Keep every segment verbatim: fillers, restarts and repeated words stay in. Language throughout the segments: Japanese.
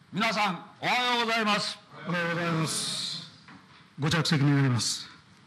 皆さん、おはようございます。 おはようございます。ご着席願います。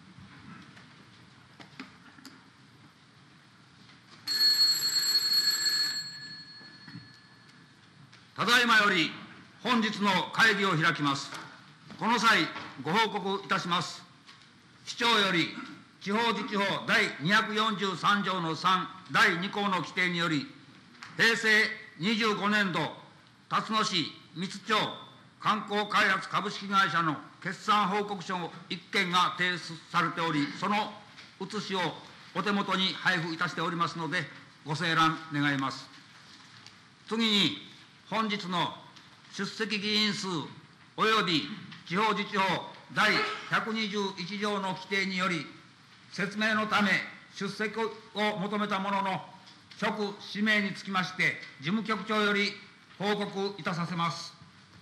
ただいまより本日の会議を開きます。この際、ご報告いたします。市長より、地方自治法第にひゃくよんじゅうさん条のさんだいに項の規定により、平成にじゅうごねん度、辰野市三津町観光開発株式会社の決算報告書いっけんが提出されており、その写しをお手元に配布いたしておりますので、ご清覧願います。次に、本日の出席議員数および地方自治法第ひゃくにじゅういち条の規定により、説明のため出席を求めたものの、職氏名につきまして、事務局長より報告いたさせます。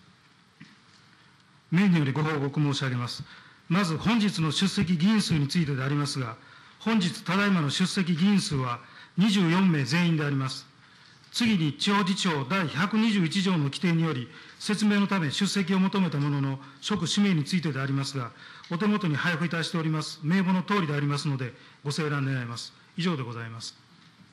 名によりご報告申し上げます。まず本日の出席議員数についてでありますが、本日ただいまの出席議員数はにじゅうよんめい全員であります。次に地方自治法第ひゃくにじゅういち条の規定により、説明のため出席を求めたものの、職氏名についてでありますが、お手元に配布いたしております名簿のとおりでありますので、ご清覧願います。以上でございます。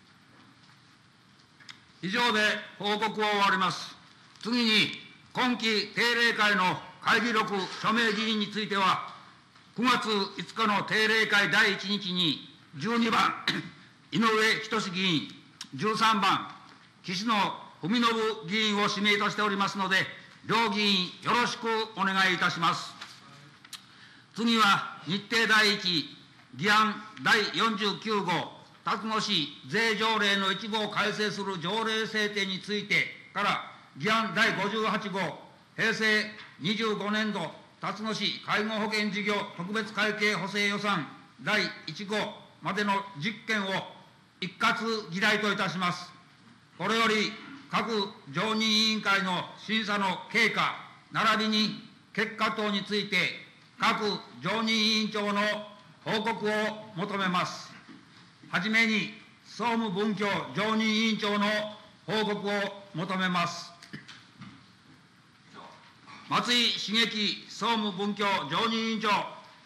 以上で報告を終わります。次に、今期定例会の会議録署名議員については、くがついつかの定例会だいいちにちにじゅうにばん、井上仁議員、じゅうさんばん、岸野文信議員を指名としておりますので、両議員よろしくお願いいたします。次は、日程だいいち、議案だいよんじゅうきゅう号、辰野市税条例の一部を改正する条例制定についてから、議案だいごじゅうはち号、平成にじゅうごねん度辰野市介護保険事業特別会計補正予算だいいち号までの実件を一括議題といたします。これより各常任委員会の審査の経過、並びに結果等について、各常任委員長の報告を求めます。はじめに、総務文教常任委員長の報告を求めます。松井茂樹総務文教常任委員長。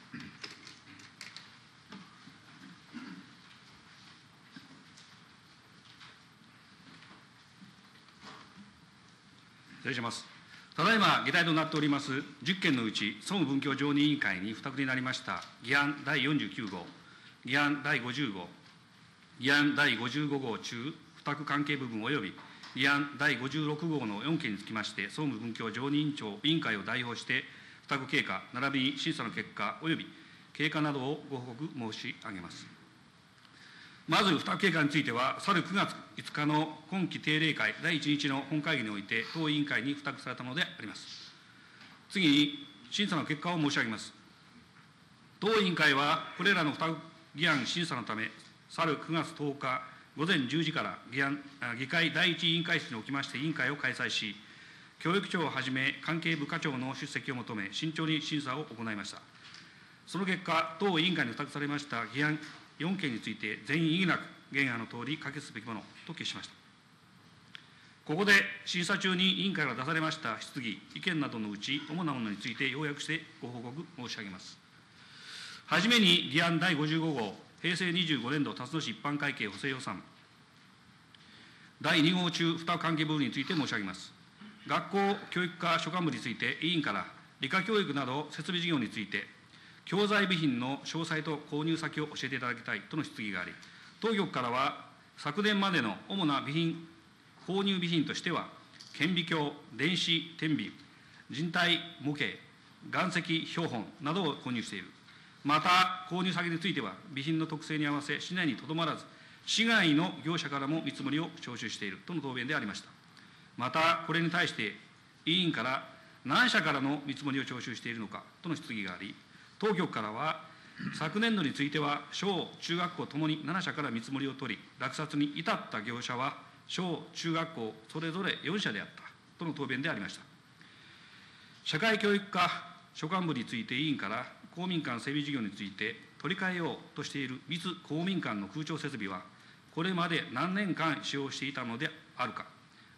失礼します。ただいま議題となっておりますじゅっけんのうち、総務文教常任委員会に付託になりました議案だいよんじゅうきゅう号、議案だいごじゅう号、議案だいごじゅうご号中、付託関係部分及び議案だいごじゅうろく号のよんけんにつきまして、総務文教常任委員長委員会を代表して、付託経過、並びに審査の結果及び経過などをご報告申し上げます。まず、付託経過については、去るくがついつかの今期定例会だいいちにちの本会議において、当委員会に付託されたものであります。次に、審査の結果を申し上げます。当委員会は、これらの付託議案審査のため、去るくがつとおかごぜんじゅうじから議案議会だいいち委員会室におきまして委員会を開催し、教育長をはじめ関係部課長の出席を求め、慎重に審査を行いました。その結果、当委員会に付託されました議案よんけんについて、全員異議なく、原案のとおり可決すべきものと決しました。ここで審査中に委員会から出されました質疑、意見などのうち、主なものについて要約してご報告申し上げます。はじめに議案だいごじゅうご号、平成にじゅうごねん度辰野市一般会計補正予算だいに号中、付託関係部分について申し上げます。学校教育課所管部について、委員から理科教育など設備事業について、教材備品の詳細と購入先を教えていただきたいとの質疑があり、当局からは、昨年までの主な備品、購入備品としては、顕微鏡、電子天秤、人体模型、岩石標本などを購入している。また、購入先については、備品の特性に合わせ、市内にとどまらず、市外の業者からも見積もりを徴収しているとの答弁でありました。また、これに対して、委員から何社からの見積もりを徴収しているのかとの質疑があり、当局からは、昨年度については、小中学校ともになな社から見積もりを取り、落札に至った業者は、小中学校それぞれよん社であったとの答弁でありました。社会教育課所管部について委員から、公民館整備事業について取り替えようとしている密公民館の空調設備は、これまで何年間使用していたのであるか、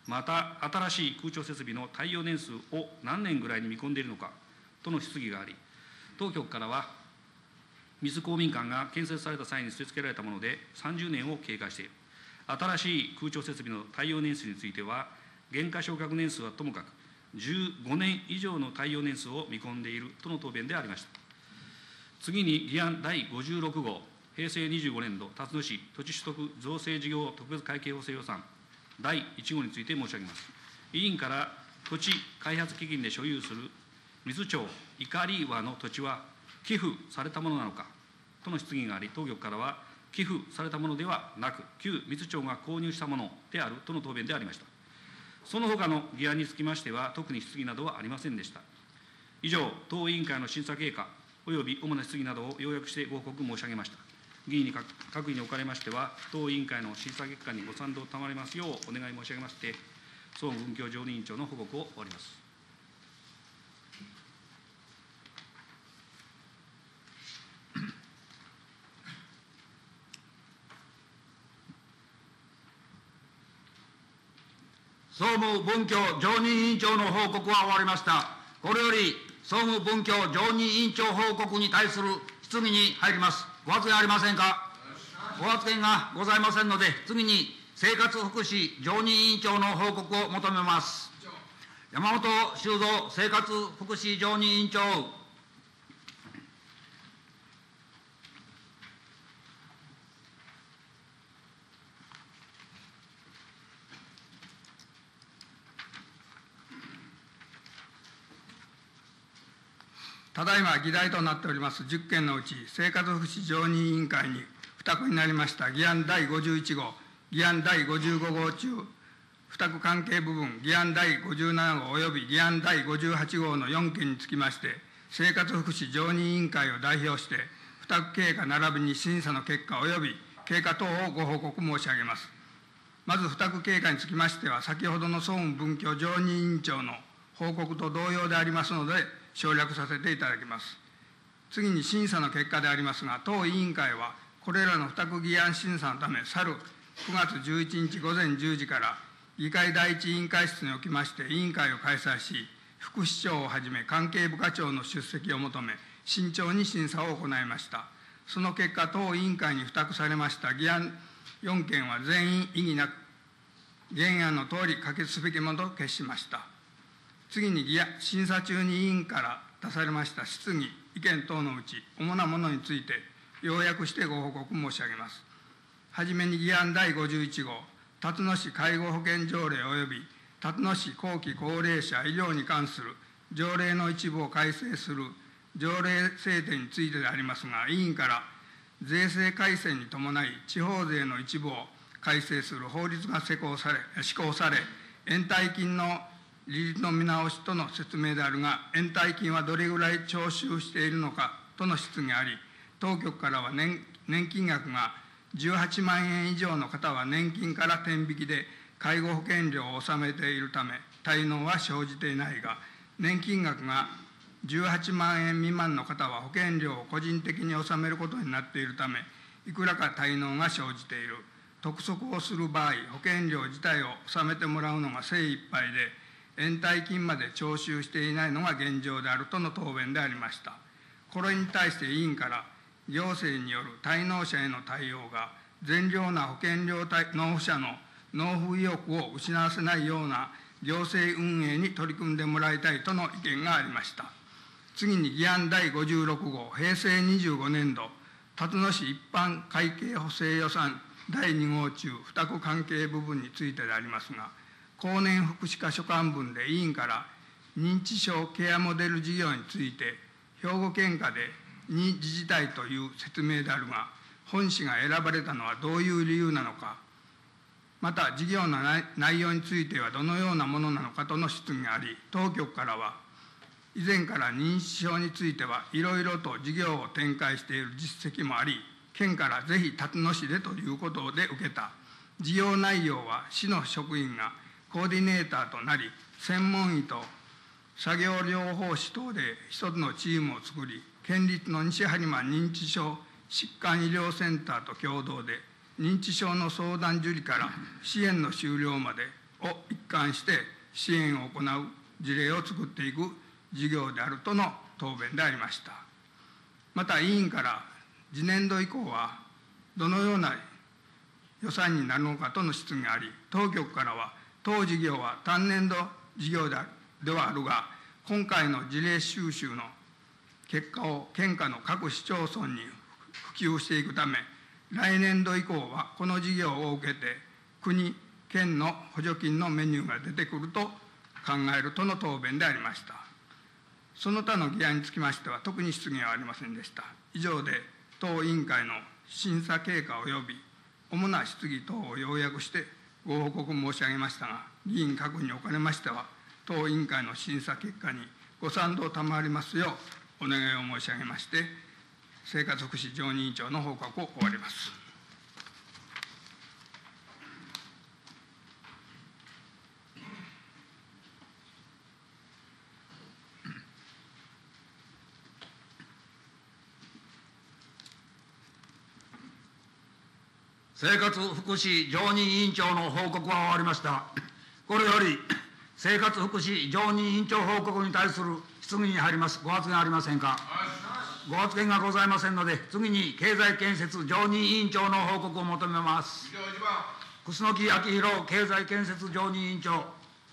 また新しい空調設備の耐用年数を何年ぐらいに見込んでいるのかとの質疑があり、当局からは、水公民館が建設された際に据え付けられたものでさんじゅうねんを経過している。新しい空調設備の耐用年数については、減価償却年数はともかく、じゅうごねん以上の耐用年数を見込んでいるとの答弁でありました。次に議案だいごじゅうろく号、平成にじゅうごねん度、辰野市土地取得造成事業特別会計補正予算だいいち号について申し上げます。委員から土地開発基金で所有する水町碇和の土地は寄付されたものなのかとの質疑があり、当局からは寄付されたものではなく、旧水町が購入したものであるとの答弁でありました。その他の議案につきましては、特に質疑などはありませんでした。以上、当委員会の審査経過および主な質疑などを要約してご報告申し上げました。議員に各位におかれましては、当委員会の審査結果にご賛同賜りますようお願い申し上げまして、総務文教常任委員長の報告を終わります。 総務文教常任委員長の報告は終わりました。これより総務文教常任委員長報告に対する質疑に入ります。ご発言ありませんか。ご発言がございませんので、次に生活福祉常任委員長の報告を求めます。山本修造生活福祉常任委員長。 ただいま議題となっておりますじゅっけんのうち、生活福祉常任委員会に付託になりました議案だいごじゅういち号、議案だいごじゅうご号中、付託関係部分、議案だいごじゅうなな号および議案だいごじゅうはち号のよん件につきまして、生活福祉常任委員会を代表して、付託経過並びに審査の結果および経過等をご報告申し上げます。まず付託経過につきましては、先ほどの総務文教常任委員長の報告と同様でありますので、省略させていただきます。次に審査の結果でありますが、当委員会は、これらの付託議案審査のため、去るくがつじゅういちにち午前じゅう時から、議会第一委員会室におきまして委員会を開催し、副市長をはじめ関係部課長の出席を求め、慎重に審査を行いました。その結果、当委員会に付託されました議案よん件は全員異議なく、原案のとおり可決すべきものと決しました。次に審査中に委員から出されました質疑、意見等のうち、主なものについて、要約してご報告申し上げます。はじめに議案だいごじゅういち号、辰野市介護保険条例及び辰野市後期高齢者医療に関する条例の一部を改正する条例制定についてでありますが、委員から税制改正に伴い、地方税の一部を改正する法律が施行され施行され、延滞金の利率の見直しとの説明であるが、延滞金はどれぐらい徴収しているのかとの質疑があり、当局からは 年, 年金額がじゅうはちまんえん以上の方は年金から天引きで介護保険料を納めているため、滞納は生じていないが、年金額がじゅうはちまんえん未満の方は保険料を個人的に納めることになっているため、いくらか滞納が生じている。督促をする場合、保険料自体を納めてもらうのが精一杯で、延滞金まで徴収していないのが現状であるとの答弁でありました。これに対して委員から、行政による滞納者への対応が、善良な保険料納付者の納付意欲を失わせないような行政運営に取り組んでもらいたいとの意見がありました。次に議案だいごじゅうろく号、平成にじゅうごねん度、辰野市一般会計補正予算だいに号中、付託関係部分についてでありますが、後年福祉課所管分で委員から、認知症ケアモデル事業について、兵庫県下でに自治体という説明であるが、本市が選ばれたのはどういう理由なのか、また事業の内容についてはどのようなものなのかとの質疑があり、当局からは、以前から認知症についてはいろいろと事業を展開している実績もあり、県からぜひ辰野市でということで受けた。事業内容は市の職員がコーディネーターとなり、専門医と作業療法士等で一つのチームを作り、県立の西播磨認知症疾患医療センターと共同で、認知症の相談受理から支援の終了まで、 を一貫して支援を行う事例を作っていく事業であるとの答弁でありました。また委員から次年度以降はどのような予算になるのかとの質疑があり、当局からは当事業は単年度事業ではあるが、今回の事例収集の結果を県下の各市町村に普及していくため、来年度以降はこの事業を受けて国、県の補助金のメニューが出てくると考えるとの答弁でありました。その他の議案につきましては特に質疑はありませんでした。以上で当委員会の審査経過及び主な質疑等を要約してご報告申し上げましたが、議員各におかれましては当委員会の審査結果にご賛同賜りますようお願いを申し上げまして、生活福祉常任委員長の報告を終わります。 生活福祉常任委員長の報告は終わりました。これより生活福祉常任委員長報告に対する質疑に入ります。ご発言ありませんか。ご発言がございませんので、次に経済建設常任委員長の報告を求めます。楠木昭弘経済建設常任委員長。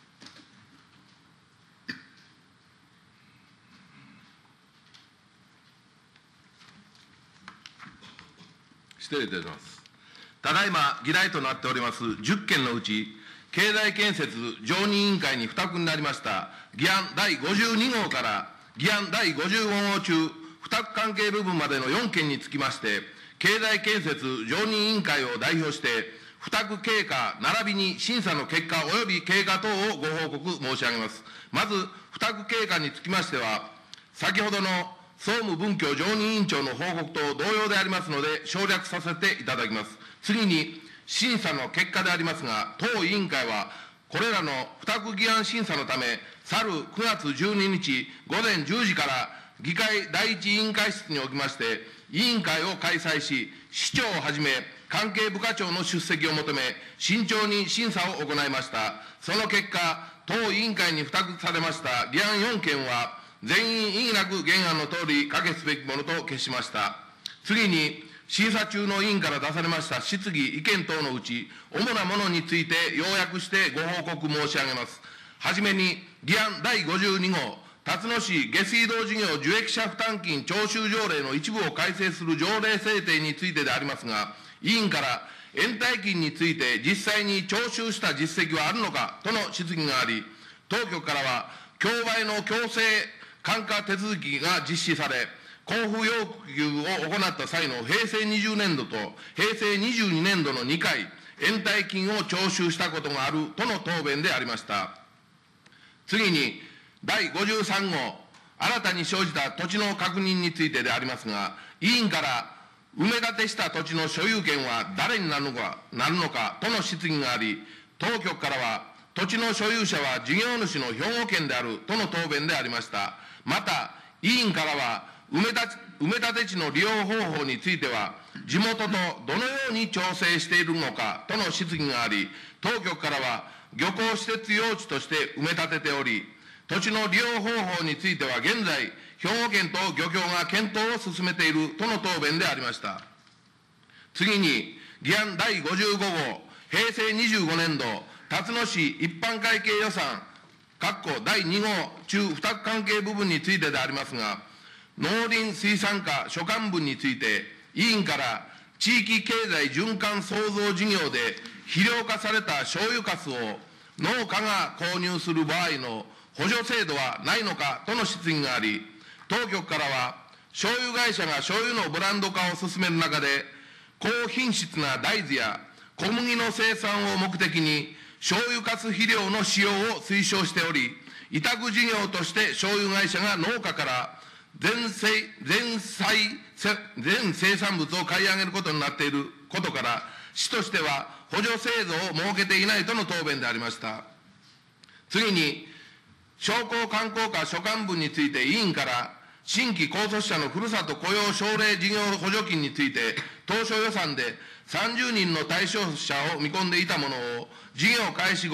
失礼いたします。ただいま議題となっておりますじゅっけんのうち、経済建設常任委員会に付託になりました議案だいごじゅうにごうから議案だいごじゅうごごう中、付託関係部分までのよんけんにつきまして、経済建設常任委員会を代表して、付託経過並びに審査の結果及び経過等をご報告申し上げます。まず、付託経過につきましては、先ほどの総務文教常任委員長の報告と同様でありますので、省略させていただきます。次に、審査の結果でありますが、当委員会は、これらの付託議案審査のため、去るくがつじゅうににちごぜんじゅうじから議会第一委員会室におきまして、委員会を開催し、市長をはじめ、関係部課長の出席を求め、慎重に審査を行いました。その結果、当委員会に付託されました議案よんけんは、全員異議なく原案のとおり可決すべきものと決しました。次に、審査中の委員から出されました質疑、意見等のうち、主なものについて要約してご報告申し上げます。はじめに、議案だいごじゅうにごう、辰野市下水道事業受益者負担金徴収条例の一部を改正する条例制定についてでありますが、委員から延滞金について実際に徴収した実績はあるのかとの質疑があり、当局からは、競売の強制換価手続きが実施され、交付要求を行った際のへいせいにじゅうねんどとへいせいにじゅうにねんどのにかい、延滞金を徴収したことがあるとの答弁でありました。次に、だいごじゅうさんごう、新たに生じた土地の確認についてでありますが、委員から、埋め立てした土地の所有権は誰になるのか、なるのかとの質疑があり、当局からは、土地の所有者は事業主の兵庫県であるとの答弁でありました。また、委員からは、埋め立て埋め立て地の利用方法については、地元とどのように調整しているのかとの質疑があり、当局からは、漁港施設用地として埋め立てており、土地の利用方法については現在、兵庫県と漁協が検討を進めているとの答弁でありました。次に、議案だいごじゅうごごう、へいせいにじゅうごねんど、辰野市一般会計予算、括弧だいにごう中付託関係部分についてでありますが、農林水産課所管分について、委員から地域経済循環創造事業で肥料化された醤油かすを農家が購入する場合の補助制度はないのかとの質疑があり、当局からは、醤油会社が醤油のブランド化を進める中で、高品質な大豆や小麦の生産を目的に、醤油かす肥料の使用を推奨しており、委託事業として醤油会社が農家から全生全菜全生産物を買い上げることになっていることから、市としては補助制度を設けていないとの答弁でありました。次に、商工観光課所管分について委員から、新規高卒者のふるさと雇用奨励事業補助金について、当初予算でさんじゅうにんの対象者を見込んでいたものを、事業開始後、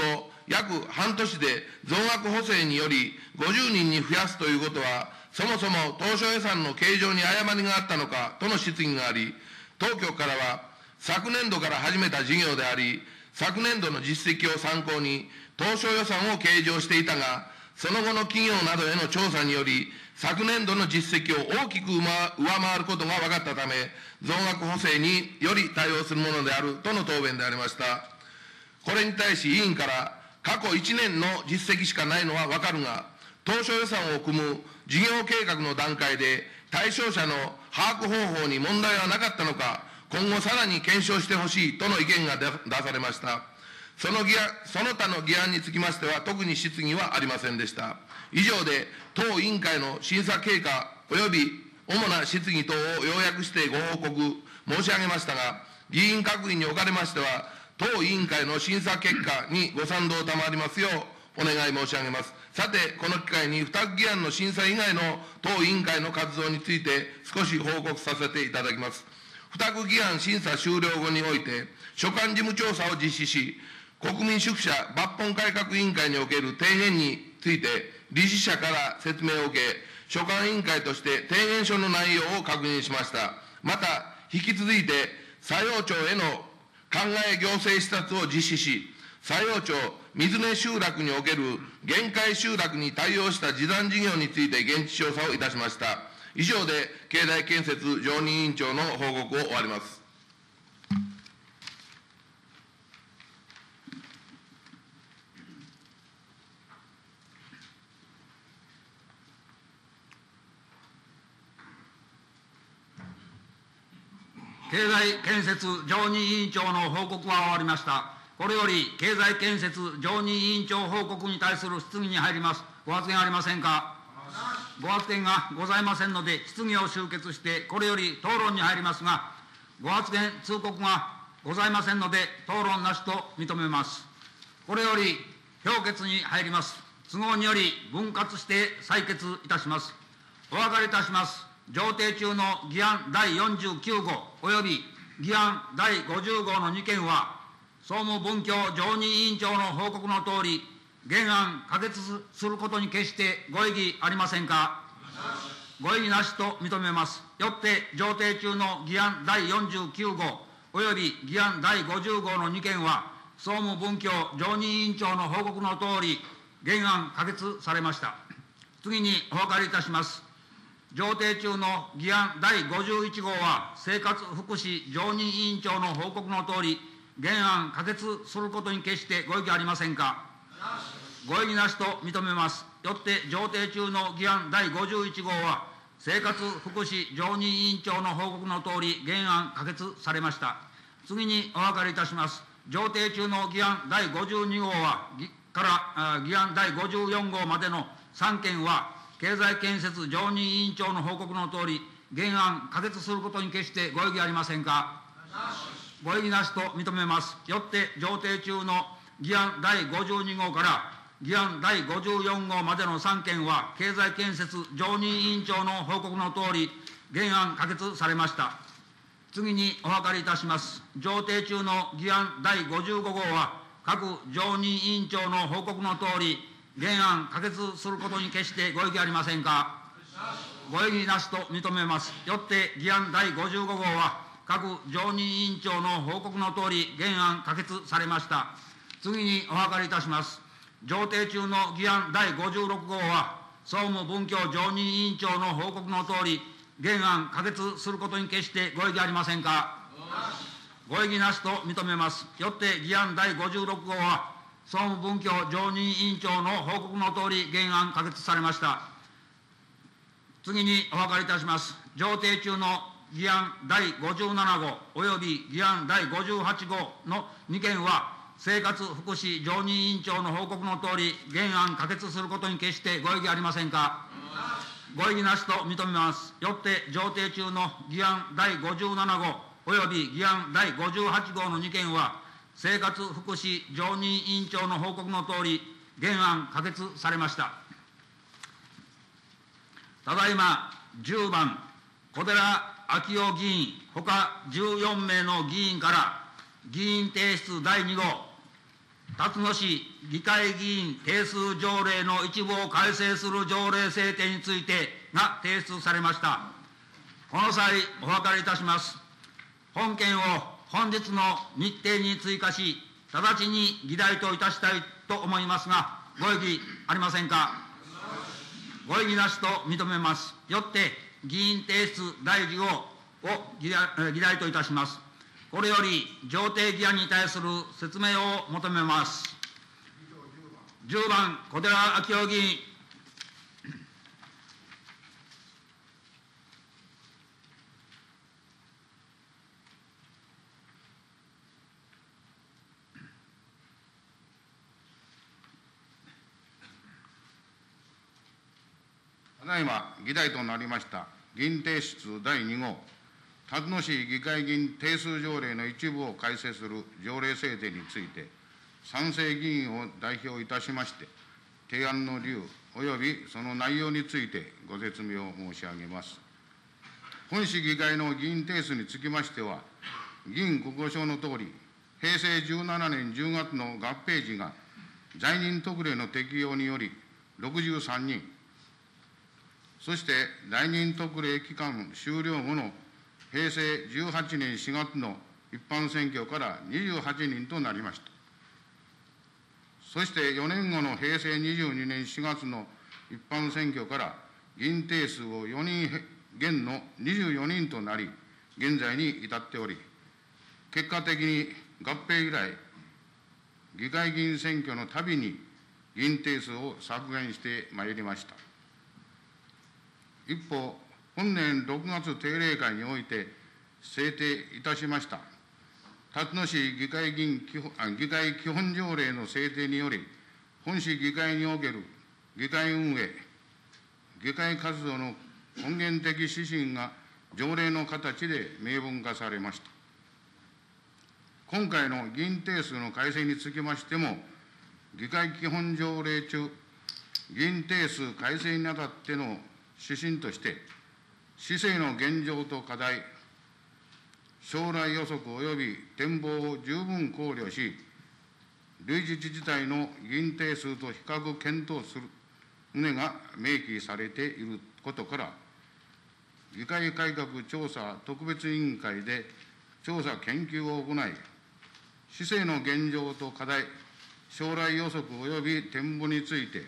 約半年で増額補正によりごじゅうにんに増やすということは、そもそも当初予算の計上に誤りがあったのかとの質疑があり、当局からは、昨年度から始めた事業であり、昨年度の実績を参考に、当初予算を計上していたが、その後の企業などへの調査により、昨年度の実績を大きく上回ることが分かったため、増額補正により対応するものであるとの答弁でありました。これに対し委員から、過去いちねんの実績しかないのは分かるが、当初予算を組む事業計画の段階で、対象者の把握方法に問題はなかったのか、今後さらに検証してほしいとの意見が出されました。その議案、その他の議案につきましては、特に質疑はありませんでした。以上で、当委員会の審査経過及び主な質疑等を要約してご報告申し上げましたが、議員閣議におかれましては、当委員会の審査結果にご賛同賜りますようお願い申し上げます。さて、この機会に付託議案の審査以外の当委員会の活動について少し報告させていただきます。付託議案審査終了後において、所管事務調査を実施し、国民宿舎抜本改革委員会における提言について、理事者から説明を受け、所管委員会として提言書の内容を確認しました。また、引き続いて、佐用町への考え行政視察を実施し、佐用町水根集落における限界集落に対応した示談事業について現地調査をいたしました。以上で、経済建設常任委員長の報告を終わります。 経済建設常任委員長の報告は終わりました。これより経済建設常任委員長報告に対する質疑に入ります。ご発言ありませんか。ご発言がございませんので、質疑を終結して、これより討論に入りますが、ご発言通告がございませんので、討論なしと認めます。これより評決に入ります。都合により分割して採決いたします。お分かりいたします。上程中の議案だいよんじゅうきゅう号および議案だいごじゅう号のに件は、総務文教常任委員長の報告のとおり、原案可決することに決してご異議ありませんか。ご異議なしと認めます。よって上程中の議案だいよんじゅうきゅう号および議案だいごじゅう号のに件は、総務文教常任委員長の報告のとおり、原案可決されました。次にお分かりいたします。上程中の議案だいごじゅういち号は、生活福祉常任委員長の報告のとおり、原案可決することに決してご異議ありませんか。ご異議なしと認めます。よって上程中の議案だいごじゅういち号は、生活福祉常任委員長の報告のとおり、原案可決されました。次にお分かりいたします。上程中の議案だいごじゅうに号は、から議案だいごじゅうよん号までのさん件は、経済建設常任委員長の報告のとおり、原案可決することに決してご異議ありませんか。ご異議なしと認めます。よって上程中の議案だいごじゅうに号から議案だいごじゅうよん号までのさん件は、経済建設常任委員長の報告のとおり、原案可決されました。次にお分かりいたします。上程中の議案だいごじゅうご号は、各常任委員長の報告のとおり、原案可決することに決してご異議ありませんか。ご異議なしと認めます。よって議案だいごじゅうご号は、各常任委員長の報告のとおり、原案可決されました。次にお諮りいたします。上程中の議案だいごじゅうろく号は、総務文教常任委員長の報告のとおり、原案可決することに決してご異議ありませんか。ご異議なしと認めます。よって議案だいごじゅうろく号は、総務文教常任委員長の報告のとおり、原案可決されました。次にお諮りいたします。上程中の議案だいごじゅうなな号および議案だいごじゅうはち号のに件は、生活福祉常任委員長の報告のとおり、原案可決することに決してご異議ありませんか。ご異議なしと認めます。よって上程中の議案だいごじゅうなな号および議案だいごじゅうはち号のに件は、生活福祉常任委員長の報告のとおり、原案可決されました。ただいまじゅうばん、小寺昭夫議員、ほかじゅうよん名の議員から、議員提出だいに号、 辰野市議会議員定数条例の一部を改正する条例制定についてが提出されました。この際、お諮りいたします。本件を本日の日程に追加し、直ちに議題といたしたいと思いますが、ご異議ありませんか。ご異議なしと認めます。よって、議員提出だいいち号を議題、議題といたします。これより、上程議案に対する説明を求めます。じゅうばん、小寺昭夫議員。 ただいま議題となりました議員提出だいに号、辰野市議会議員定数条例の一部を改正する条例制定について、賛成議員を代表いたしまして、提案の理由およびその内容についてご説明を申し上げます。本市議会の議員定数につきましては、議員国交省のとおり、へいせいじゅうななねんじゅうがつの合併時が、在任特例の適用によりろくじゅうさんにん、そして在任特例期間終了後のへいせいじゅうはちねんしがつの一般選挙からにじゅうはちにんとなりました。そしてよねんごのへいせいにじゅうにねんしがつの一般選挙から議員定数をよにん減のにじゅうよにんとなり、現在に至っており、結果的に合併以来、議会議員選挙のたびに議員定数を削減してまいりました。一方、本年ろくがつ定例会において制定いたしました、辰野市議会議員基本議会基本条例の制定により、本市議会における議会運営、議会活動の根源的指針が条例の形で明文化されました。今回の議員定数の改正につきましても、議会基本条例中、議員定数改正にあたっての指針として、市政の現状と課題、将来予測及び展望を十分考慮し、類似自治体の議員定数と比較検討する旨が明記されていることから、議会改革調査特別委員会で調査研究を行い、市政の現状と課題、将来予測及び展望について、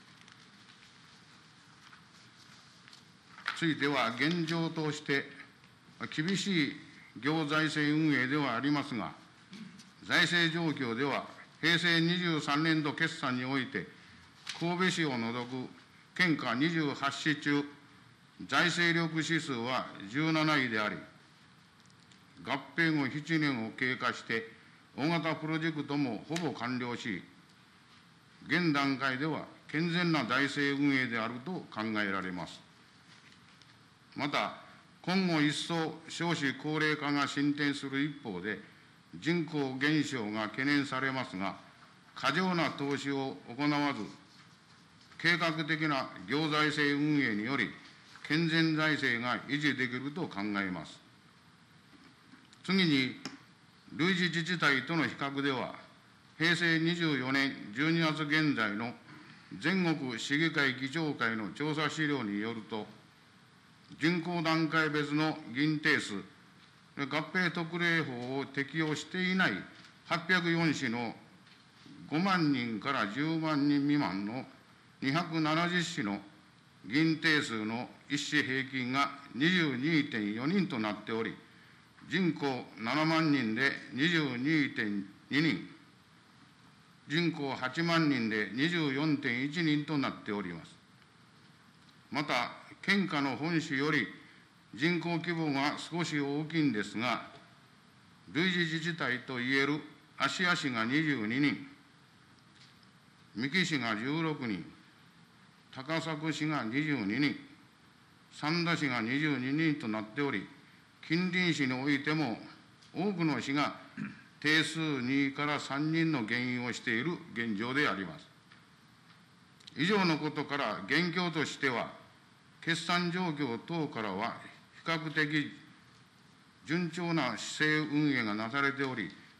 ついては現状として厳しい行財政運営ではありますが、財政状況ではへいせいにじゅうさんねんど決算において、神戸市を除く県下にじゅうはち市中、財政力指数はじゅうなないであり、合併後ななねんを経過して、大型プロジェクトもほぼ完了し、現段階では健全な財政運営であると考えられます。また、今後一層少子高齢化が進展する一方で、人口減少が懸念されますが、過剰な投資を行わず、計画的な行財政運営により、健全財政が維持できると考えます。次に、類似自治体との比較では、へいせいにじゅうよねんじゅうにがつ現在の全国市議会議長会の調査資料によると、人口段階別の議員定数、合併特例法を適用していないはっぴゃくよん市のごまんにんからじゅうまんにん未満のにひゃくななじゅう市の議員定数の一市平均が にじゅうにてんよにんとなっており、人口ななまんにんで にじゅうにてんににん、人口はちまんにんで にじゅうよんてんいちにんとなっております。また、県下の本市より人口規模が少し大きいんですが、類似自治体といえる芦屋市がにじゅうににん、三木市がじゅうろくにん、高崎市がにじゅうににん、三田市がにじゅうににんとなっており、近隣市においても多くの市が定数にからさんにんの減員をしている現状であります。以上のことから現況としては、決算状況等からは比較的順調な市政運営がなされており、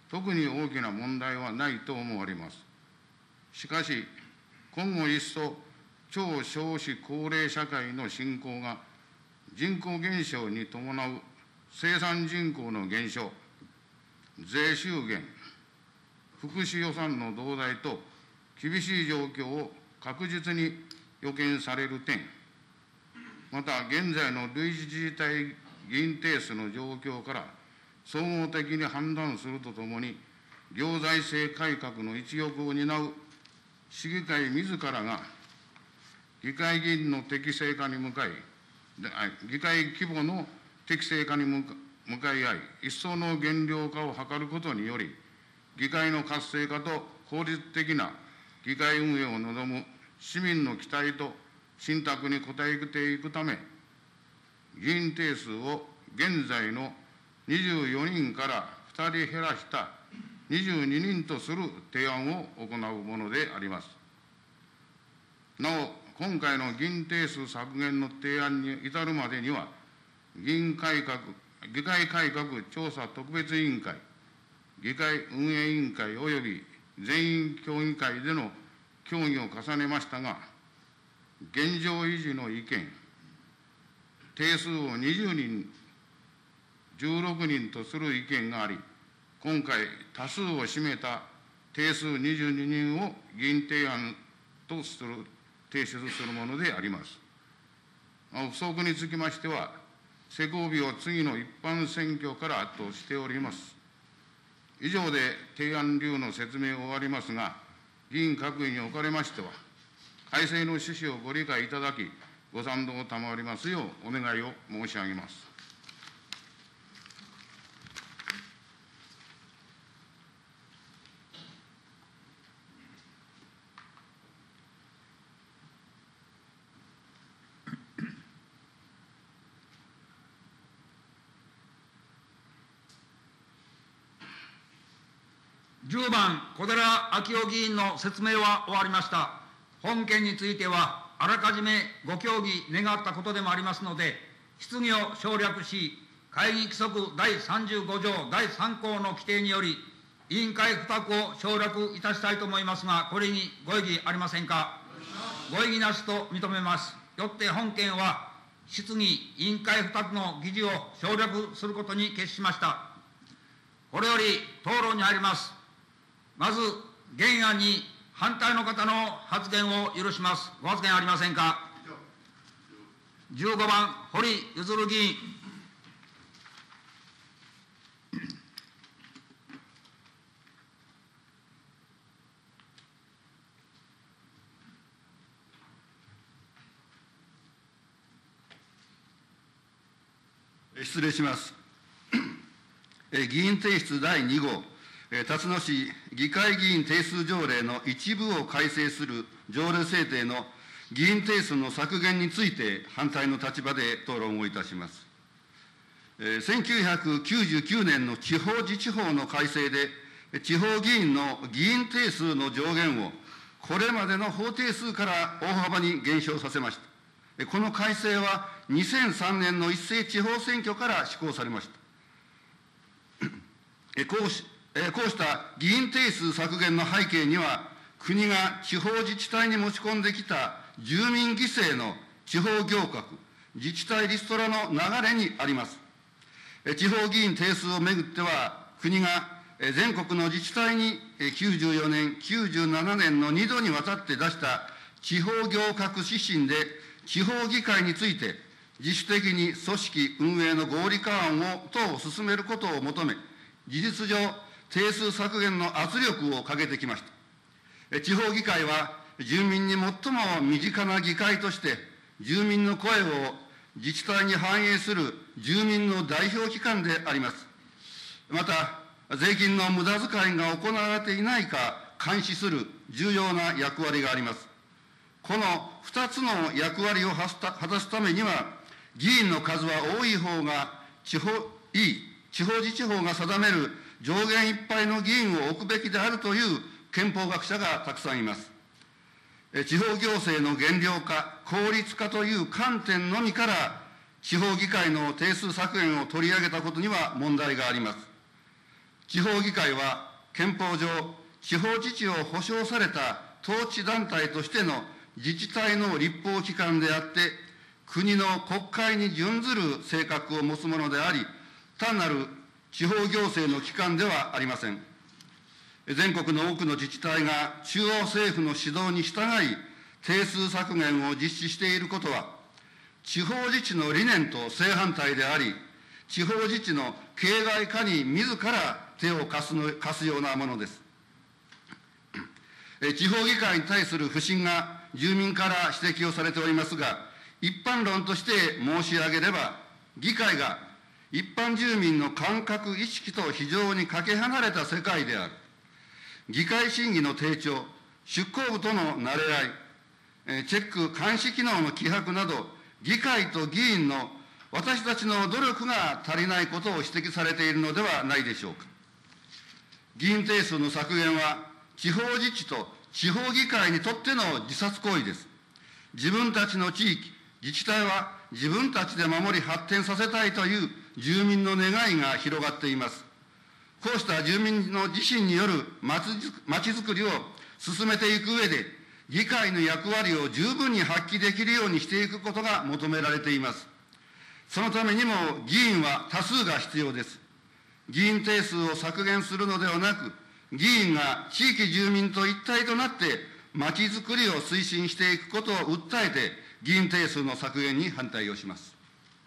特に大きな問題はないと思われます。しかし、今後一層、超少子高齢社会の進行が人口減少に伴う生産人口の減少、税収減、福祉予算の増大と厳しい状況を確実に予見される点、また現在の類似自治体議員定数の状況から総合的に判断するとともに、行財政改革の一翼を担う市議会自らが議会議員の適正化に向かい、議会規模の適正化に向かい合い、一層の減量化を図ることにより、議会の活性化と効率的な議会運営を望む市民の期待と信託に応えていくため、議員定数を現在のにじゅうよにんからふたり減らしたにじゅうににんとする提案を行うものであります。なお、今回の議員定数削減の提案に至るまでには、議員改革、議会改革調査特別委員会、議会運営委員会および全員協議会での協議を重ねましたが、現状維持の意見、定数をにじゅうにん、じゅうろくにんとする意見があり、今回、多数を占めた定数にじゅうににんを議員提案とする提出するものであります。不足につきましては、施行日を次の一般選挙からとしております。以上で提案理由の説明を終わりますが、議員各位におかれましては、改正の趣旨をご理解いただき、ご賛同を賜りますようお願いを申し上げます。 じゅうばん、小寺昭夫議員の説明は終わりました。本件については、あらかじめご協議願ったことでもありますので、質疑を省略し、会議規則だいさんじゅうご条だいさん項の規定により、委員会付託を省略いたしたいと思いますが、これにご異議ありませんか。ご異議なしと認めます。よって本件は、質疑委員会付託の議事を省略することに決しました。これより討論に入ります。まず、原案に反対の方の発言を許します。ご発言ありませんか。じゅうごばん、堀譲議員。 失礼します。議員提出だいに号、辰野市議会議員定数条例の一部を改正する条例制定の議員定数の削減について反対の立場で討論をいたします。せんきゅうひゃくきゅうじゅうきゅうねんの地方自治法の改正で、地方議員の議員定数の上限をこれまでの法定数から大幅に減少させました。この改正はにせんさんねんの一斉地方選挙から施行されました。こうしこうした議員定数削減の背景には、国が地方自治体に持ち込んできた住民犠牲の地方行革、自治体リストラの流れにあります。地方議員定数をめぐっては、国が全国の自治体にきゅうじゅうよねん、きゅうじゅうななねんのにどにわたって出した地方行革指針で、地方議会について自主的に組織運営の合理化案を等を進めることを求め、事実上、定数削減の圧力をかけてきました。地方議会は住民に最も身近な議会として、住民の声を自治体に反映する住民の代表機関であります。また、税金の無駄遣いが行われていないか監視する重要な役割があります。このふたつの役割を果たすためには、議員の数は多い方が地方いい、地方自治法が定める上限いっぱいの議員を置くべきであるという憲法学者がたくさんいます。地方行政の減量化、効率化という観点のみから、地方議会の定数削減を取り上げたことには問題があります。 地方議会は憲法上、地方自治を保障された統治団体としての自治体の立法機関であって、国の国会に準ずる性格を持つものであり、単なる地方行政の機関ではありません。全国の多くの自治体が中央政府の指導に従い、定数削減を実施していることは、地方自治の理念と正反対であり、地方自治の形骸化に自ら手を貸すの貸すようなものです。地方議会に対する不信が住民から指摘をされておりますが、一般論として申し上げれば、議会が一般住民の感覚意識と非常にかけ離れた世界である。議会審議の低調、出向部との慣れ合い、チェック監視機能の希薄など、議会と議員の私たちの努力が足りないことを指摘されているのではないでしょうか。議員定数の削減は、地方自治と地方議会にとっての自殺行為です。自分たちの地域、自治体は自分たちで守り発展させたいという住民の願いが広がっています。こうした住民の自身によるまちづくりを進めていく上で、議会の役割を十分に発揮できるようにしていくことが求められています。そのためにも議員は多数が必要です。議員定数を削減するのではなく、議員が地域住民と一体となってまちづくりを推進していくことを訴えて、議員定数の削減に反対をします。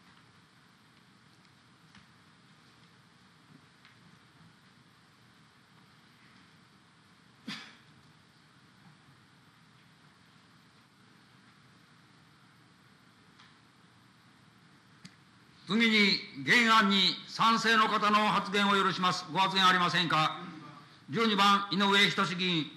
次に、原案に賛成の方の発言を許します。ご発言ありませんか。じゅうにばん、井上仁議員。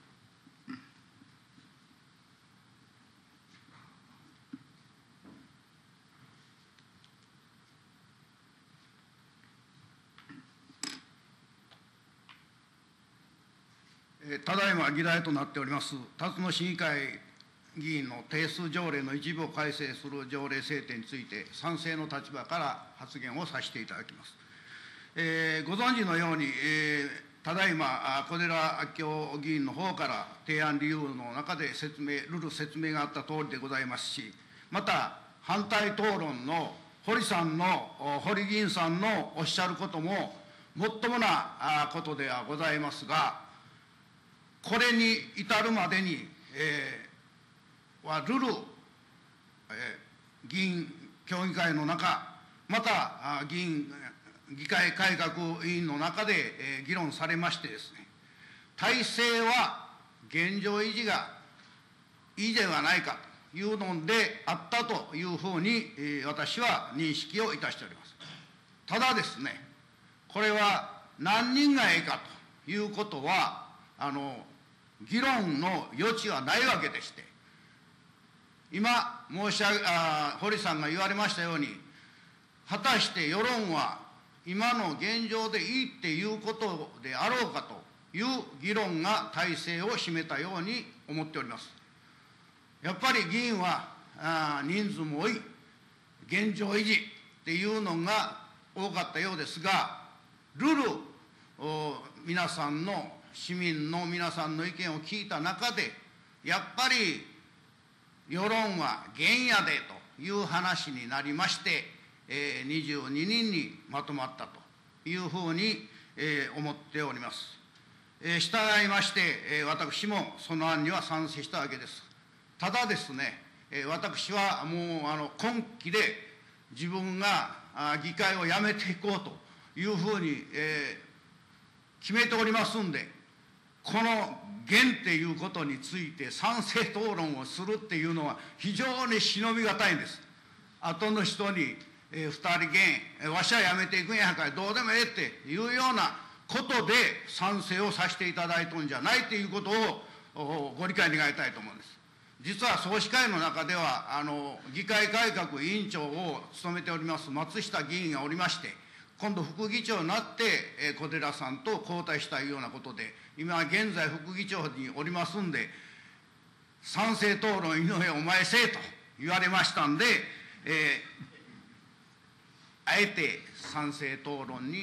ただいま議題となっております、辰野市議会議員の定数条例の一部を改正する条例制定について、賛成の立場から発言をさせていただきます。えー、ご存知のように、えー、ただいま、小寺明夫議員の方から提案理由の中で説明、ルール説明があったとおりでございますし、また、反対討論の堀さんの、堀議員さんのおっしゃることも、もっともなことではございますが、これに至るまでに、えー、はルール、えー、議員協議会の中、また議員議会改革委員の中で、えー、議論されましてですね、体制は現状維持がいいではないかというのであったというふうに、えー、私は認識をいたしております。ただですね、これは何人がええかということは、あの議論の余地はないわけでして、今申し上げあ堀さんが言われましたように、果たして世論は今の現状でいいっていうことであろうかという議論が大勢を占めたように思っております。やっぱり議員はあ人数も多い、現状維持っていうのが多かったようですが、ルール皆さんの市民の皆さんの意見を聞いた中で、やっぱり世論は厳やでという話になりまして、えー、にじゅうににんにまとまったというふうに、えー、思っております。えー、従いまして、えー、私もその案には賛成したわけです。ただですね、えー、私はもうあの今期で自分があ議会を辞めていこうというふうに、えー、決めておりますんで、この減っていうことについて賛成討論をするっていうのは非常に忍びがたいんです。後の人に、えー、ふたり減、わしはやめていくんやからどうでもええっていうようなことで賛成をさせていただいたんじゃないということをご理解願いたいと思うんです。実は総司会の中ではあの議会改革委員長を務めております松下議員がおりまして、今度副議長になって、えー、小寺さんと交代したいようなことで、今現在副議長におりますんで、賛成討論井上お前せえと言われましたんで、えー、あえて賛成討論に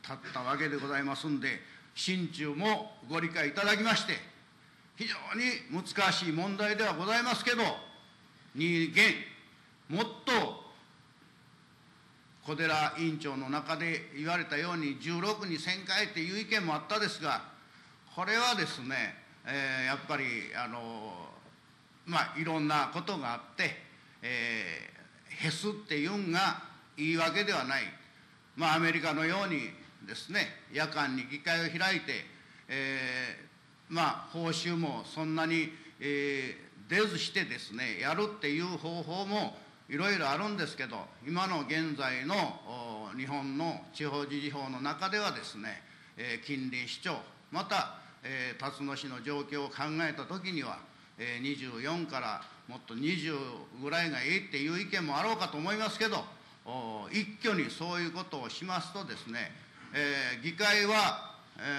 ったわけでございますんで、心中もご理解いただきまして、非常に難しい問題ではございますけど、にげん、もっと小寺委員長の中で言われたように、じゅうろくにせんかいという意見もあったですが、これはですね、えー、やっぱり、あのまあ、いろんなことがあって、えー、へすっていうんがいいわけではない、まあ、アメリカのようにですね、夜間に議会を開いて、えーまあ、報酬もそんなに、えー、出ずしてですね、やるっていう方法もいろいろあるんですけど、今の現在の日本の地方自治法の中ではですね、えー、近隣市長、また、えー、辰野市の状況を考えたときには、えー、にじゅうよんからもっとにじゅうぐらいがいいっていう意見もあろうかと思いますけど、一挙にそういうことをしますとですね、えー、議会は、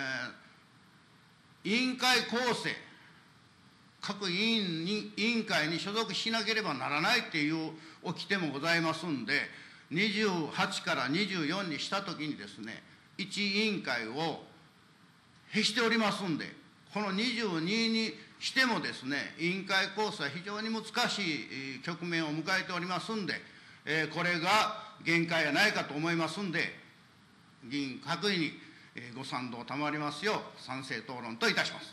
えー、委員会構成、各委員に委員会に所属しなければならないっていう掟もございますんで、にじゅうはちからにじゅうよんにしたときにですね、いち委員会をへしておりますんで、このにじゅうににしてもですね、委員会構成は非常に難しい局面を迎えておりますんで、えー、これが限界やないかと思いますんで、議員各位にご賛同賜りますよう、賛成討論といたします。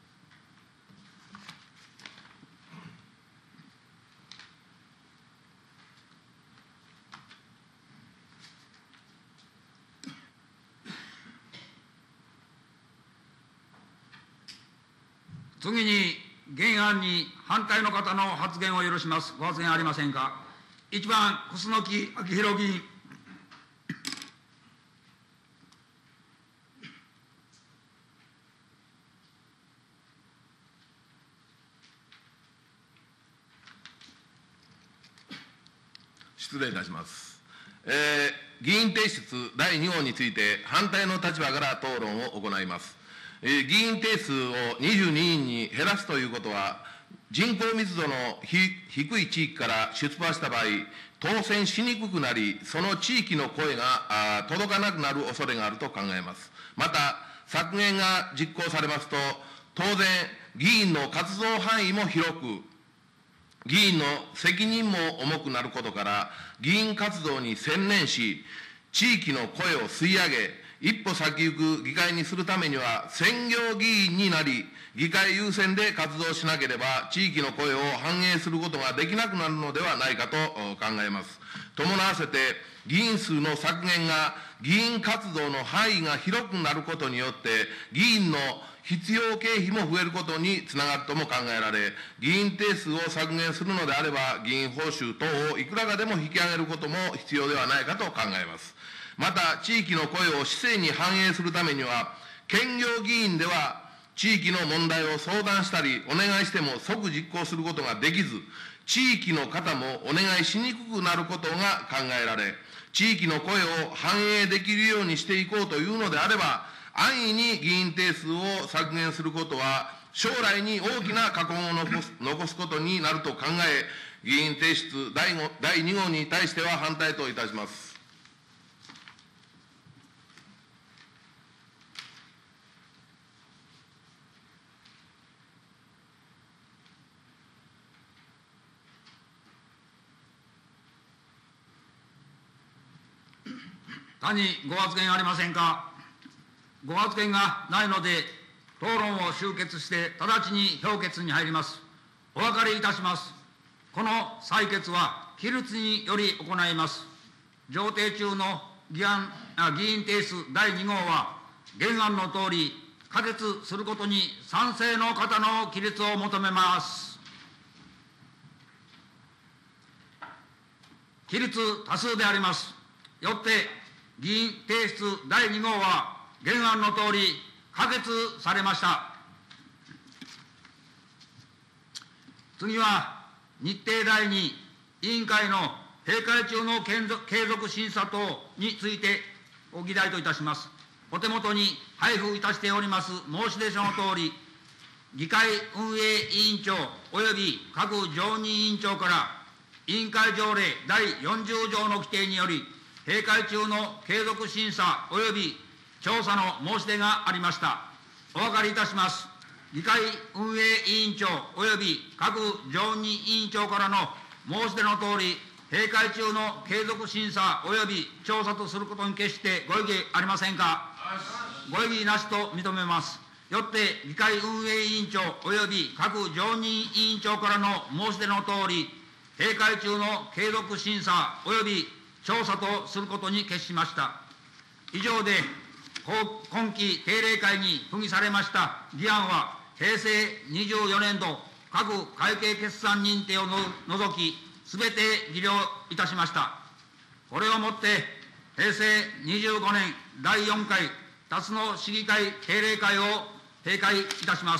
次に、原案に反対の方の発言を許します。ご発言ありませんか。いちばん、楠木昭弘議員。 失礼いたします。えー、議員提出だいに号について、反対の立場から討論を行います。えー、議員定数をにじゅうににんに減らすということは、人口密度の低い地域から出馬した場合、当選しにくくなり、その地域の声が届かなくなる恐れがあると考えます。また、削減が実行されますと、当然、議員の活動範囲も広く、議員の責任も重くなることから、議員活動に専念し、地域の声を吸い上げ、一歩先行く議会にするためには、専業議員になり、議会優先で活動しなければ、地域の声を反映することができなくなるのではないかと考えます。伴わせて、議員数の削減が、議員活動の範囲が広くなることによって、議員の必要経費も増えることにつながるとも考えられ、議員定数を削減するのであれば、議員報酬等をいくらかでも引き上げることも必要ではないかと考えます。また、地域の声を市政に反映するためには、兼業議員では地域の問題を相談したり、お願いしても即実行することができず、地域の方もお願いしにくくなることが考えられ、地域の声を反映できるようにしていこうというのであれば、安易に議員定数を削減することは、将来に大きな禍根を残す、残すことになると考え、議員提出だいに号に対しては反対といたします。 他にご発言ありませんか。ご発言がないので、討論を終結して、直ちに評決に入ります。お分かりいたします。この採決は、起立により行います。上程中の議案あ議員定数だいに号は、原案のとおり、可決することに賛成の方の起立を求めます。起立多数であります。よって、議員提出だいに号は原案のとおり可決されました。次は日程だいに委員会の閉会中の継続審査等についてご議題といたします。お手元に配布いたしております申し出書のとおり、議会運営委員長及び各常任委員長から委員会条例だいよんじゅう条の規定により、閉会中の継続審査及び調査の申し出がありました。お分かりいたします。議会運営委員長及び各常任委員長からの申し出のとおり、閉会中の継続審査及び調査とすることに決してご異議ありませんか。ご異議なしと認めます。よって議会運営委員長及び各常任委員長からの申し出のとおり、閉会中の継続審査及び調査とすることに決しました。以上で今期定例会に付議されました議案は、平成にじゅうよねんど各会計決算認定を除き、すべて議了いたしました。これをもって、平成にじゅうごねんだいよんかい辰野市議会定例会を閉会いたします。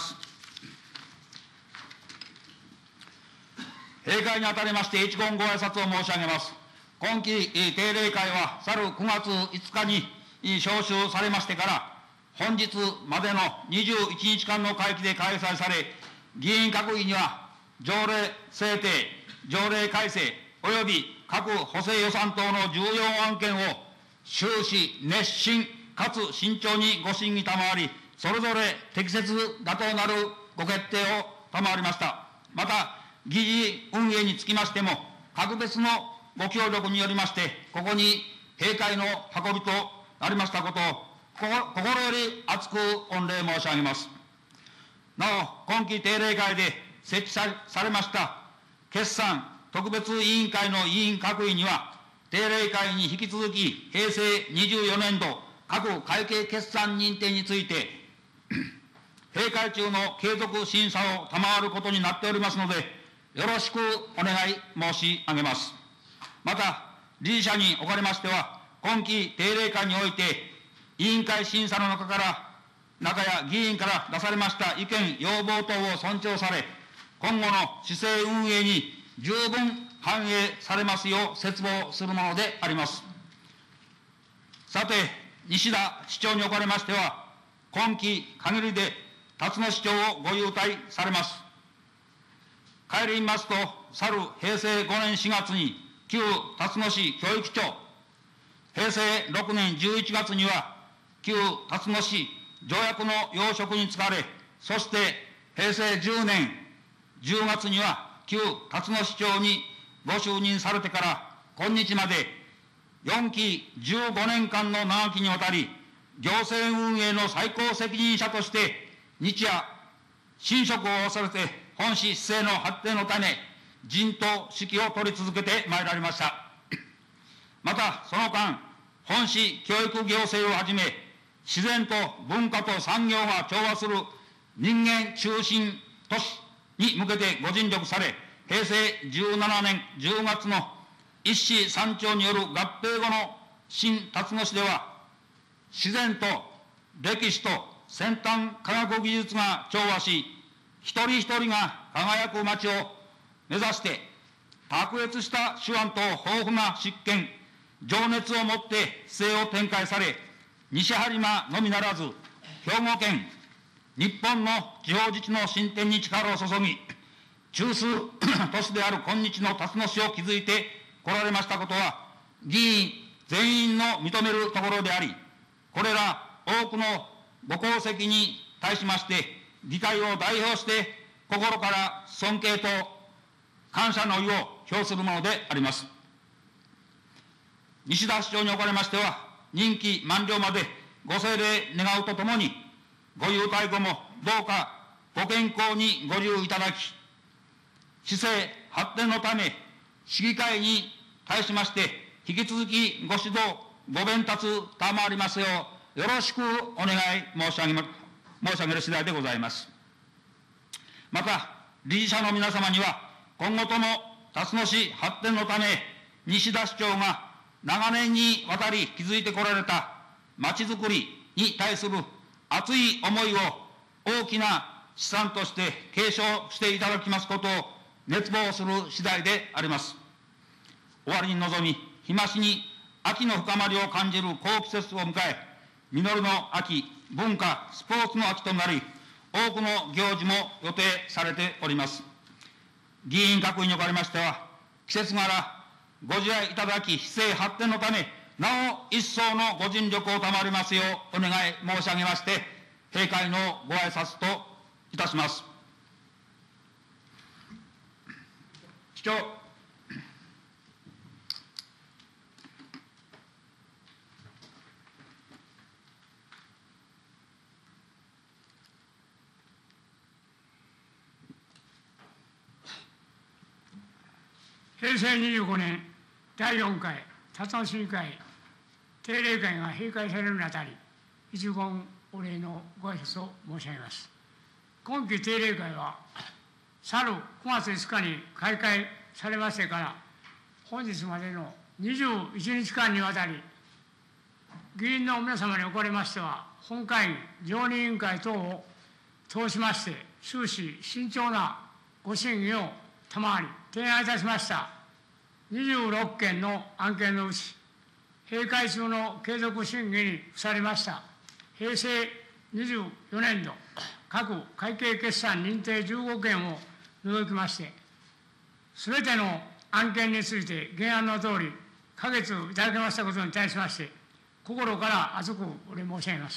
閉会にあたりまして、一言ご挨拶を申し上げます。今期定例会は、去るくがついつかに召集されましてから、本日までのにじゅういちにちかんの会期で開催され、議員閣議には条例制定、条例改正および各補正予算等の重要案件を終始熱心かつ慎重にご審議賜り、それぞれ適切妥当なるご決定を賜りました。また、議事運営につきましても、各別のご協力によりまして、ここに閉会の運びとなりましたことを、心より厚く御礼申し上げます。なお、今期定例会で設置されました決算特別委員会の委員閣議には、定例会に引き続き、平成にじゅうよねんど各会計決算認定について、閉会中の継続審査を賜ることになっておりますので、よろしくお願い申し上げます。また、理事者におかれましては、今期定例会において、委員会審査の中から、中や議員から出されました意見、要望等を尊重され、今後の市政運営に十分反映されますよう切望するものであります。さて、西田市長におかれましては、今期限りで辰野市長をご勇退されます。顧みますと、去る平成ごねんしがつに旧辰野市教育長、平成ろくねんじゅういちがつには旧辰野市条約の要職に就かれ、そして平成じゅうねんじゅうがつには旧辰野市長にご就任されてから今日までよんきじゅうごねんかんの長きにわたり、行政運営の最高責任者として日夜寝食を恐れて本市市政の発展のため陣頭指揮を取り続けてまいられました。またその間、本市教育行政をはじめ、自然と文化と産業が調和する人間中心都市に向けてご尽力され、平成じゅうななねんじゅうがつの一市三町による合併後の新辰野市では、自然と歴史と先端科学技術が調和し、一人一人が輝く街を目指して、卓越した手腕と豊富な執権、情熱を持って市政を展開され、西播磨のみならず、兵庫県、日本の地方自治の進展に力を注ぎ、中枢都市である今日の辰野市を築いてこられましたことは、議員全員の認めるところであり、これら多くのご功績に対しまして、議会を代表して心から尊敬と感謝の意を表するものであります。西田市長におかれましては、任期満了までご清齢願うとともに、ご勇退後もどうかご健康にご留意いただき、市政発展のため、市議会に対しまして、引き続きご指導、ご鞭達賜りますよう、よろしくお願い申し上げま、申し上げる次第でございます。また、理事者の皆様には、今後とも辰野市発展のため、西田市長が長年にわたり築いてこられたまちづくりに対する熱い思いを大きな資産として継承していただきますことを熱望する次第であります。終わりに臨み、日増しに秋の深まりを感じる好季節を迎え、実りの秋、文化、スポーツの秋となり、多くの行事も予定されております。議員閣議におかれましては、季節柄ご自愛いただき、市政発展のため、 なお一層のご尽力を賜りますようお願い申し上げまして、閉会のご挨拶といたします。市長。 平成にじゅうごねんだいよんかい辰野市議会定例会が閉会されるにあたり、一言お礼のご挨拶を申し上げます。今期定例会は、去るくがついつかに開会されましてから、本日までのにじゅういちにちかんにわたり、議員の皆様におかれましては、本会議、常任委員会等を通しまして、終始慎重なご審議を賜り、提案いたしましたにじゅうろっけんの案件のうち、閉会中の継続審議に付されました平成にじゅうよねんど各会計決算認定じゅうごけんを除きまして、すべての案件について原案のとおり可決いただきましたことに対しまして、心から厚くお礼申し上げます。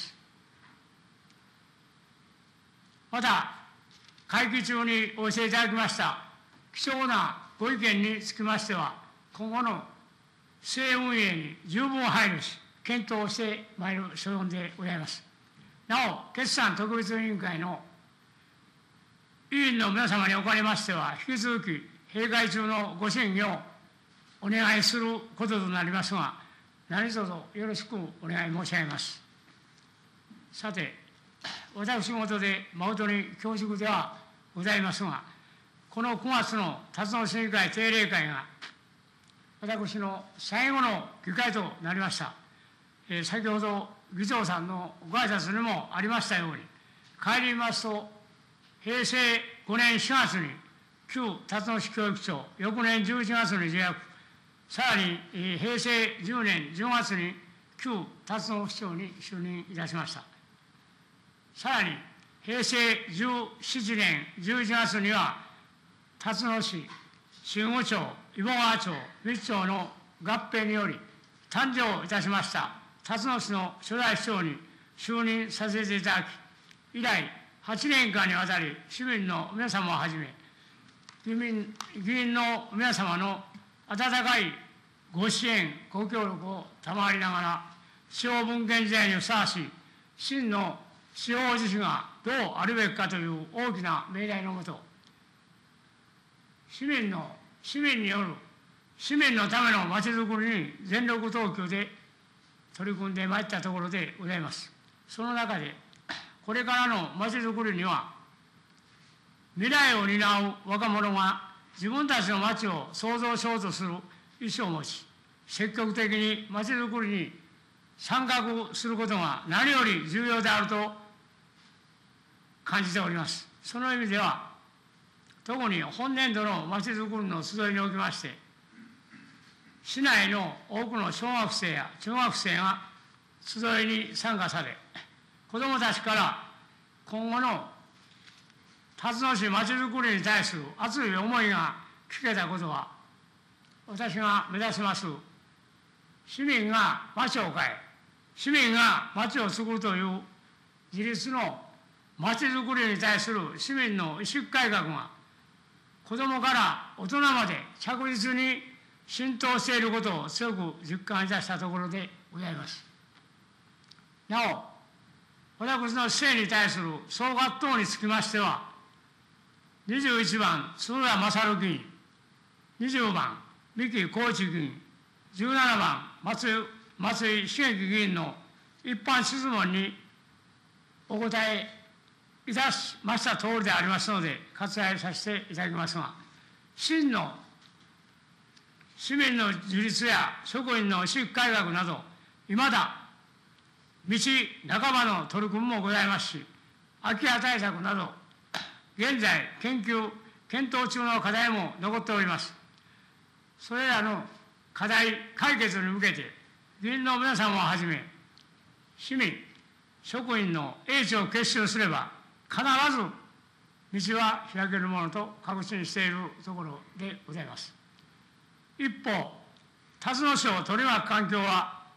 また、会期中にお寄せいただきました貴重なご意見につきましては、今後の政運営に十分配慮し、検討してまいる所存でございます。なお、決算特別委員会の委員の皆様におかれましては、引き続き閉会中のご審議をお願いすることとなりますが、何卒よろしくお願い申し上げます。さて、私事で誠に恐縮ではございますが、このくがつの辰野市議会定例会が、私の最後の議会となりました。えー、先ほど議長さんのご挨拶にもありましたように、帰りますと、平成ごねんしがつに旧辰野市教育長、翌年じゅういちがつに受役、さらに、えー、平成じゅうねんじゅうがつに旧辰野市長に就任いたしました。さらに、平成じゅうななねんじゅういちがつには、辰野市、新郷町、揖保川町、三つ町の合併により、誕生いたしました辰野市の初代市長に就任させていただき、以来はちねんかんにわたり、市民の皆様をはじめ、議民議員の皆様の温かいご支援、ご協力を賜りながら、地方分権時代にふさわしい、真の地方自治がどうあるべきかという大きな命題のもと、市民の、市民による、市民のためのまちづくりに全力投球で取り組んでまいったところでございます。その中で、これからのまちづくりには、未来を担う若者が自分たちのまちを創造しようとする意思を持ち、積極的にまちづくりに参画することが何より重要であると感じております。その意味では、特に本年度のまちづくりの集いにおきまして、市内の多くの小学生や中学生が集いに参加され、子どもたちから今後の辰野市まちづくりに対する熱い思いが聞けたことは、私が目指します市民が町を変え、市民が町を作るという自立の町づくりに対する市民の意識改革が、子どもから大人まで着実に浸透していることを強く実感いたしたところでございます。なお、私の市政に対する総括等につきましては、にじゅういちばん、鶴田勝議員、にじゅうばん、三木浩一議員、じゅうななばん、松井、松井茂樹議員の一般質問にお答えいたしましたとおりでありますので、割愛させていただきますが、真の市民の自立や職員の意識改革など、いまだ道半ばの取り組みもございますし、空き家対策など、現在研究、検討中の課題も残っております。それらの課題解決に向けて、議員の皆様をはじめ、市民、職員の英知を結集すれば、必ず道は開けるものと確信しているところでございます。一方、辰野市を取り巻く環境は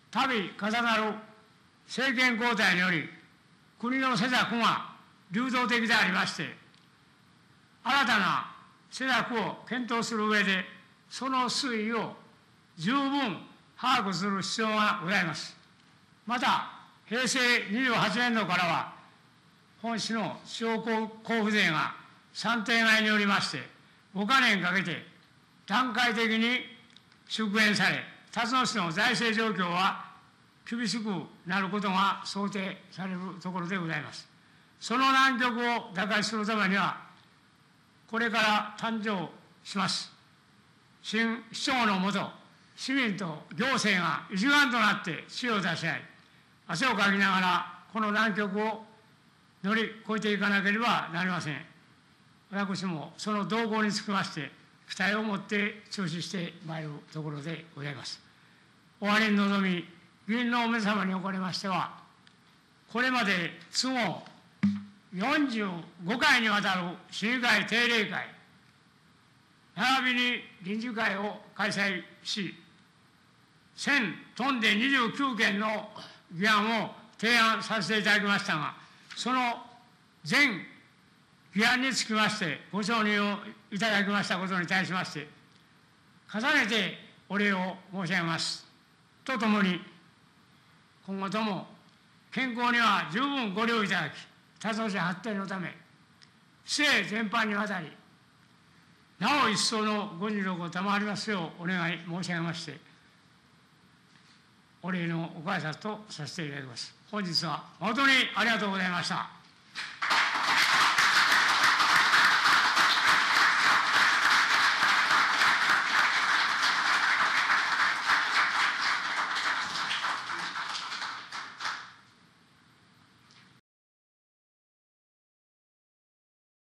度重なる政権交代により、国の施策が流動的でありまして、新たな施策を検討する上で、その推移を十分把握する必要がございます。また、平成にじゅうはちねん度からは、本市の地方交付税が算定外によりまして、ごかねんかけて段階的に縮減され、辰野市の財政状況は厳しくなることが想定されるところでございます。その難局を打開するためには、これから誕生します。新市長のもと、市民と行政が一丸となって知恵を出し合い、汗をかきながら、この難局を乗り越えていかなければなりません。私もその動向につきまして、期待を持って注視してまいるところでございます。おわりに臨み、議員のお皆様におかれましては、これまで都合よんじゅうごかいにわたる市議会定例会、並びに臨時会を開催し、せんとんでにじゅうきゅうけんの議案を提案させていただきましたが、その全議案につきまして、ご承認をいただきましたことに対しまして、重ねてお礼を申し上げますとともに、今後とも健康には十分ご留意いただき、辰野市発展のため、市政全般にわたり、なお一層のご尽力を賜りますようお願い申し上げまして、お礼のご挨拶とさせていただきます。本日は誠にありがとうございました。